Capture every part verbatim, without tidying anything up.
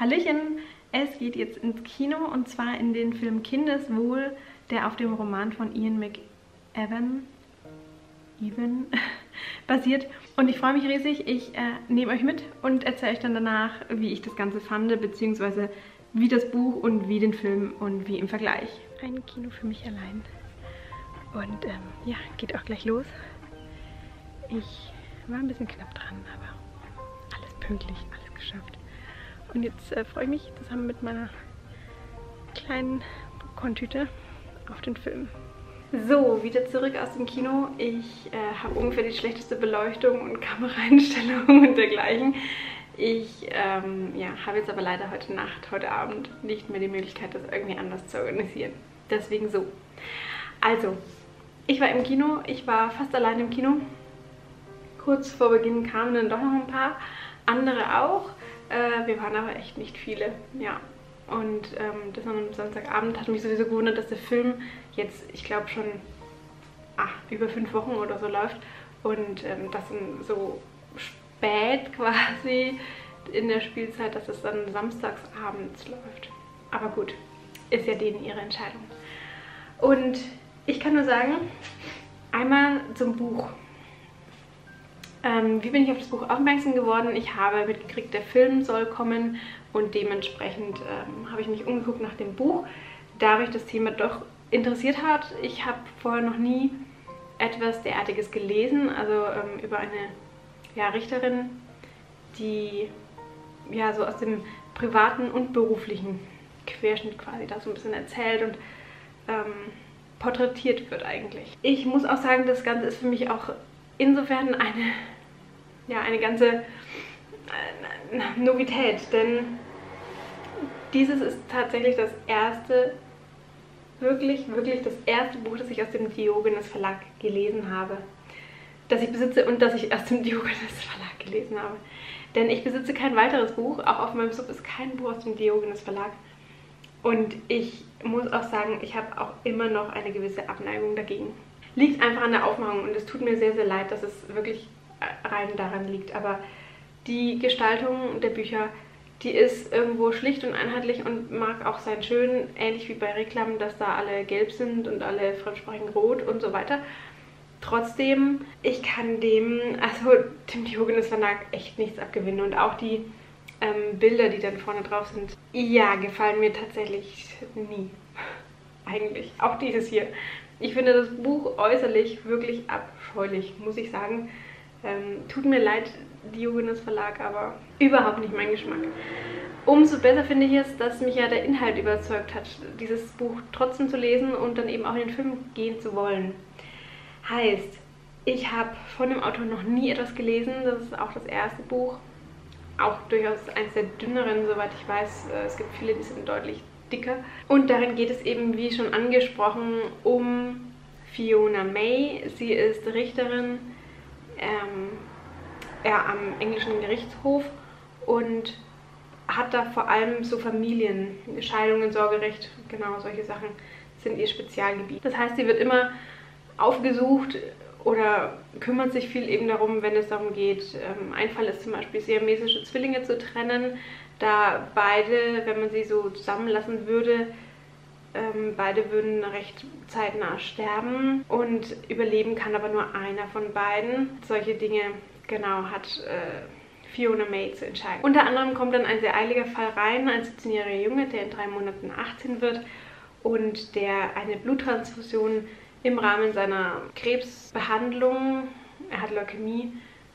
Hallöchen! Es geht jetzt ins Kino und zwar in den Film Kindeswohl, der auf dem Roman von Ian McEwan Even, basiert. Und ich freue mich riesig. Ich äh, nehme euch mit und erzähle euch dann danach, wie ich das Ganze fand, beziehungsweise wie das Buch und wie den Film und wie im Vergleich. Ein Kino für mich allein. Und ähm, ja, geht auch gleich los. Ich war ein bisschen knapp dran, aber alles pünktlich, alles geschafft. Und jetzt äh, freue ich mich zusammen mit meiner kleinen Popcorn-Tüte auf den Film. So, wieder zurück aus dem Kino. Ich äh, habe ungefähr die schlechteste Beleuchtung und Kameraeinstellung und dergleichen. Ich ähm, ja, habe jetzt aber leider heute Nacht, heute Abend nicht mehr die Möglichkeit, das irgendwie anders zu organisieren. Deswegen so. Also, ich war im Kino. Ich war fast allein im Kino. Kurz vor Beginn kamen dann doch noch ein paar andere auch. Äh, wir waren aber echt nicht viele, ja. Und ähm, das am Samstagabend hat mich sowieso gewundert, dass der Film jetzt, ich glaube schon ach, über fünf Wochen oder so läuft. Und ähm, das dann so spät quasi in der Spielzeit, dass es dann samstags abends läuft. Aber gut, ist ja denen ihre Entscheidung. Und ich kann nur sagen, einmal zum Buch. Ähm, wie bin ich auf das Buch aufmerksam geworden? Ich habe mitgekriegt, der Film soll kommen und dementsprechend ähm, habe ich mich umgeguckt nach dem Buch, da mich das Thema doch interessiert hat. Ich habe vorher noch nie etwas derartiges gelesen, also ähm, über eine ja, Richterin, die ja so aus dem privaten und beruflichen Querschnitt quasi da so ein bisschen erzählt und ähm, porträtiert wird eigentlich. Ich muss auch sagen, das Ganze ist für mich auch insofern eine, ja, eine ganze äh, Novität, denn dieses ist tatsächlich das erste, wirklich, wirklich das erste Buch, das ich aus dem Diogenes Verlag gelesen habe. Das ich besitze und das ich aus dem Diogenes Verlag gelesen habe. Denn ich besitze kein weiteres Buch, auch auf meinem Sub ist kein Buch aus dem Diogenes Verlag. Und ich muss auch sagen, ich habe auch immer noch eine gewisse Abneigung dagegen. Liegt einfach an der Aufmachung und es tut mir sehr, sehr leid, dass es wirklich rein daran liegt. Aber die Gestaltung der Bücher, die ist irgendwo schlicht und einheitlich und mag auch sein schön, ähnlich wie bei Reklam, dass da alle gelb sind und alle fremdsprachigen rot und so weiter. Trotzdem, ich kann dem, also dem Diogenes Verlag echt nichts abgewinnen und auch die ähm, Bilder, die dann vorne drauf sind, ja, gefallen mir tatsächlich nie. Eigentlich. Auch dieses hier. Ich finde das Buch äußerlich wirklich abscheulich, muss ich sagen. Ähm, tut mir leid, Diogenes Verlag, aber überhaupt nicht mein Geschmack. Umso besser finde ich es, dass mich ja der Inhalt überzeugt hat, dieses Buch trotzdem zu lesen und dann eben auch in den Film gehen zu wollen. Heißt, ich habe von dem Autor noch nie etwas gelesen, das ist auch das erste Buch. Auch durchaus eines der dünneren, soweit ich weiß. Es gibt viele, die sind deutlich dicker. Und darin geht es eben, wie schon angesprochen, um Fiona May. Sie ist Richterin ähm, ja, am englischen Gerichtshof und hat da vor allem so Familien, Scheidungen, Sorgerecht, genau solche Sachen sind ihr Spezialgebiet. Das heißt, sie wird immer aufgesucht oder kümmert sich viel eben darum, wenn es darum geht. Ähm, ein Fall ist zum Beispiel siamesische Zwillinge zu trennen, da beide, wenn man sie so zusammenlassen würde, ähm, beide würden recht zeitnah sterben und überleben kann aber nur einer von beiden. Solche Dinge, genau, hat äh, Fiona May zu entscheiden. Unter anderem kommt dann ein sehr eiliger Fall rein, ein siebzehnjähriger Junge, der in drei Monaten achtzehn wird und der eine Bluttransfusion im Rahmen seiner Krebsbehandlung, er hat Leukämie,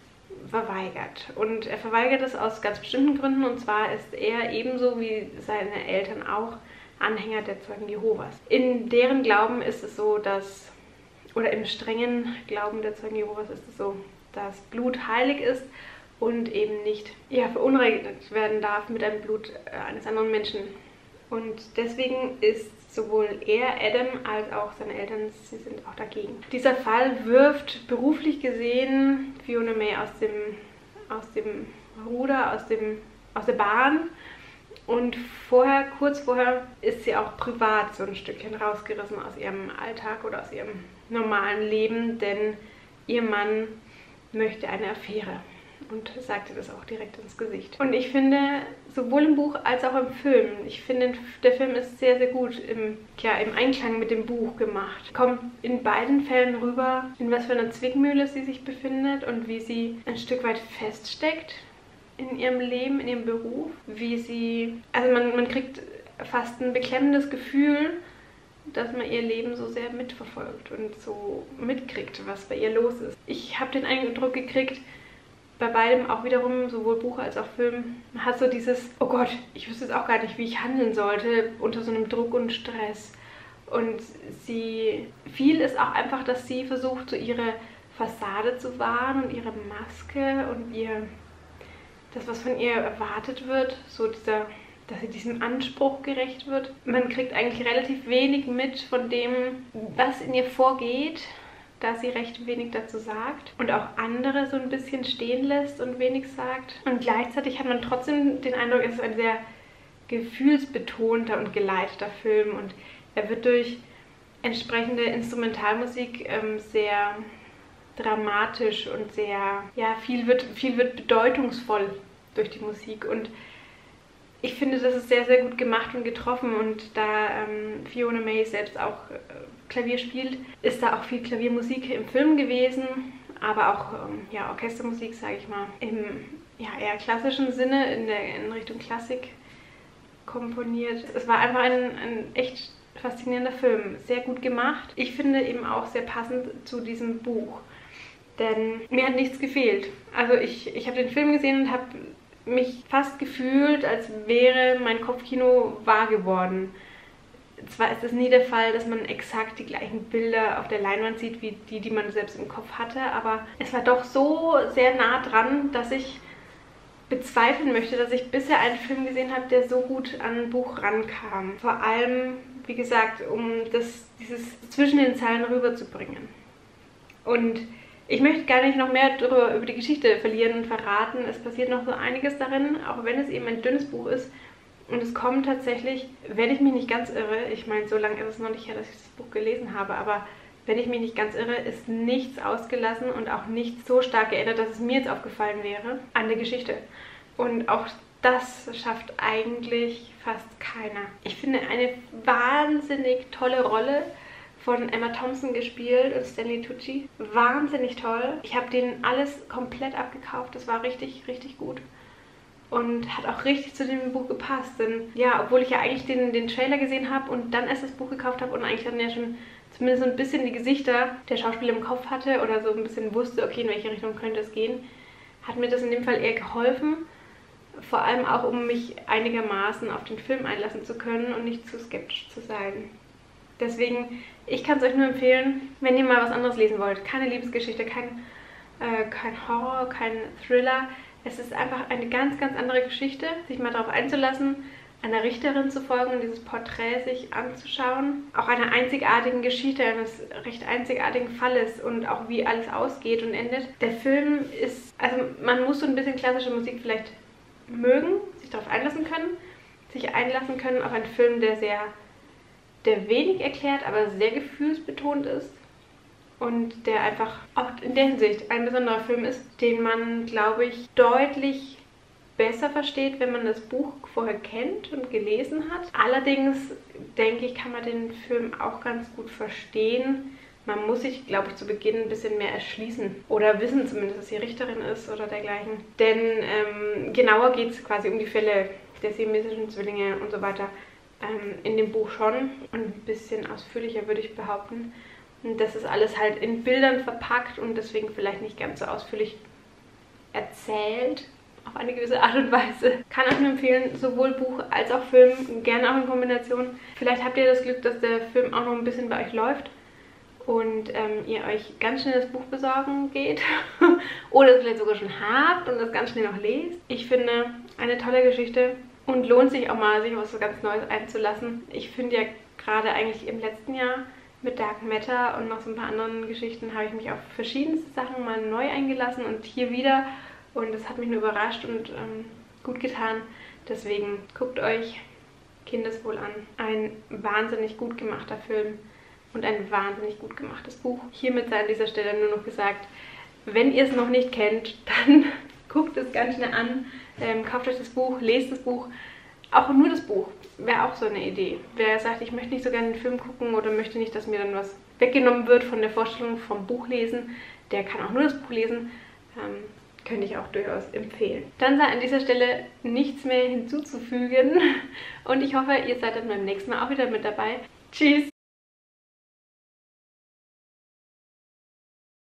verweigert. Und er verweigert es aus ganz bestimmten Gründen, und zwar ist er ebenso wie seine Eltern auch Anhänger der Zeugen Jehovas. In deren Glauben ist es so, dass, oder im strengen Glauben der Zeugen Jehovas ist es so, dass Blut heilig ist und eben nicht ja, verunreinigt werden darf mit dem Blut eines anderen Menschen. Und deswegen ist sowohl er, Adam, als auch seine Eltern, sie sind auch dagegen. Dieser Fall wirft beruflich gesehen Fiona May aus dem, aus dem Ruder, aus, dem, aus der Bahn. Und vorher, kurz vorher, ist sie auch privat so ein Stückchen rausgerissen aus ihrem Alltag oder aus ihrem normalen Leben, denn ihr Mann möchte eine Affäre und sagte das auch direkt ins Gesicht. Und ich finde, sowohl im Buch als auch im Film, ich finde, der Film ist sehr, sehr gut im, ja, im Einklang mit dem Buch gemacht. Kommt in beiden Fällen rüber, in was für einer Zwickmühle sie sich befindet und wie sie ein Stück weit feststeckt in ihrem Leben, in ihrem Beruf. Wie sie, also man, man kriegt fast ein beklemmendes Gefühl, dass man ihr Leben so sehr mitverfolgt und so mitkriegt, was bei ihr los ist. Ich habe den Eindruck gekriegt, bei beidem auch wiederum, sowohl Buch als auch Film, man hat so dieses, oh Gott, ich wüsste jetzt auch gar nicht, wie ich handeln sollte unter so einem Druck und Stress. Und sie, viel ist auch einfach, dass sie versucht, so ihre Fassade zu wahren und ihre Maske und ihr, das, was von ihr erwartet wird, so dieser, dass sie diesem Anspruch gerecht wird. Man kriegt eigentlich relativ wenig mit von dem, was in ihr vorgeht, da sie recht wenig dazu sagt und auch andere so ein bisschen stehen lässt und wenig sagt. Und gleichzeitig hat man trotzdem den Eindruck, es ist ein sehr gefühlsbetonter und geleiteter Film und er wird durch entsprechende Instrumentalmusik ähm, sehr dramatisch und sehr, ja, viel wird, viel wird bedeutungsvoll durch die Musik und ich finde, das ist sehr, sehr gut gemacht und getroffen und da ähm, Fiona May selbst auch äh, Klavier spielt, ist da auch viel Klaviermusik im Film gewesen, aber auch ähm, ja, Orchestermusik, sage ich mal, im ja, eher klassischen Sinne, in, der, in Richtung Klassik komponiert. Es war einfach ein, ein echt faszinierender Film, sehr gut gemacht. Ich finde eben auch sehr passend zu diesem Buch, denn mir hat nichts gefehlt. Also ich, ich habe den Film gesehen und habe mich fast gefühlt, als wäre mein Kopfkino wahr geworden. Zwar ist es nie der Fall, dass man exakt die gleichen Bilder auf der Leinwand sieht, wie die, die man selbst im Kopf hatte, aber es war doch so sehr nah dran, dass ich bezweifeln möchte, dass ich bisher einen Film gesehen habe, der so gut an ein Buch rankam. Vor allem, wie gesagt, um das, dieses zwischen den Zeilen rüberzubringen. Und ich möchte gar nicht noch mehr darüber, über die Geschichte verlieren und verraten. Es passiert noch so einiges darin, auch wenn es eben ein dünnes Buch ist. Und es kommt tatsächlich, wenn ich mich nicht ganz irre, ich meine, so lange ist es noch nicht her, dass ich das Buch gelesen habe, aber wenn ich mich nicht ganz irre, ist nichts ausgelassen und auch nichts so stark geändert, dass es mir jetzt aufgefallen wäre, an der Geschichte. Und auch das schafft eigentlich fast keiner. Ich finde eine wahnsinnig tolle Rolle von Emma Thompson gespielt und Stanley Tucci. Wahnsinnig toll. Ich habe denen alles komplett abgekauft. Das war richtig, richtig gut. Und hat auch richtig zu dem Buch gepasst. Denn ja, obwohl ich ja eigentlich den, den Trailer gesehen habe und dann erst das Buch gekauft habe und eigentlich dann ja schon zumindest so ein bisschen die Gesichter der Schauspieler im Kopf hatte oder so ein bisschen wusste, okay, in welche Richtung könnte es gehen, hat mir das in dem Fall eher geholfen. Vor allem auch, um mich einigermaßen auf den Film einlassen zu können und nicht zu skeptisch zu sein. Deswegen, ich kann es euch nur empfehlen, wenn ihr mal was anderes lesen wollt. Keine Liebesgeschichte, kein, äh, kein Horror, kein Thriller. Es ist einfach eine ganz, ganz andere Geschichte, sich mal darauf einzulassen, einer Richterin zu folgen und dieses Porträt sich anzuschauen. Auch einer einzigartigen Geschichte, eines recht einzigartigen Falles und auch wie alles ausgeht und endet. Der Film ist, also man muss so ein bisschen klassische Musik vielleicht mögen, sich darauf einlassen können, sich einlassen können auf einen Film, der sehr, der wenig erklärt, aber sehr gefühlsbetont ist und der einfach auch in der Hinsicht ein besonderer Film ist, den man, glaube ich, deutlich besser versteht, wenn man das Buch vorher kennt und gelesen hat. Allerdings, denke ich, kann man den Film auch ganz gut verstehen. Man muss sich, glaube ich, zu Beginn ein bisschen mehr erschließen oder wissen zumindest, dass sie Richterin ist oder dergleichen. Denn ähm, genauer geht es quasi um die Fälle der siamesischen Zwillinge und so weiter ähm, in dem Buch schon und ein bisschen ausführlicher, würde ich behaupten. Und das ist alles halt in Bildern verpackt und deswegen vielleicht nicht ganz so ausführlich erzählt, auf eine gewisse Art und Weise. Kann euch nur empfehlen, sowohl Buch als auch Film, gerne auch in Kombination. Vielleicht habt ihr das Glück, dass der Film auch noch ein bisschen bei euch läuft und ähm, ihr euch ganz schnell das Buch besorgen geht oder es vielleicht sogar schon habt und das ganz schnell noch lest. Ich finde, eine tolle Geschichte und lohnt sich auch mal, sich auf was ganz Neues einzulassen. Ich finde ja gerade eigentlich im letzten Jahr mit Dark Matter und noch so ein paar anderen Geschichten habe ich mich auf verschiedenste Sachen mal neu eingelassen und hier wieder. Und das hat mich nur überrascht und ähm, gut getan. Deswegen guckt euch Kindeswohl an. Ein wahnsinnig gut gemachter Film und ein wahnsinnig gut gemachtes Buch. Hiermit sei an dieser Stelle nur noch gesagt, wenn ihr es noch nicht kennt, dann guckt es ganz schnell an, ähm, kauft euch das Buch, lest das Buch. Auch nur das Buch wäre auch so eine Idee. Wer sagt, ich möchte nicht so gerne den Film gucken oder möchte nicht, dass mir dann was weggenommen wird von der Vorstellung vom Buchlesen, der kann auch nur das Buch lesen. Ähm, könnte ich auch durchaus empfehlen. Dann sei an dieser Stelle nichts mehr hinzuzufügen und ich hoffe, ihr seid dann beim nächsten Mal auch wieder mit dabei. Tschüss!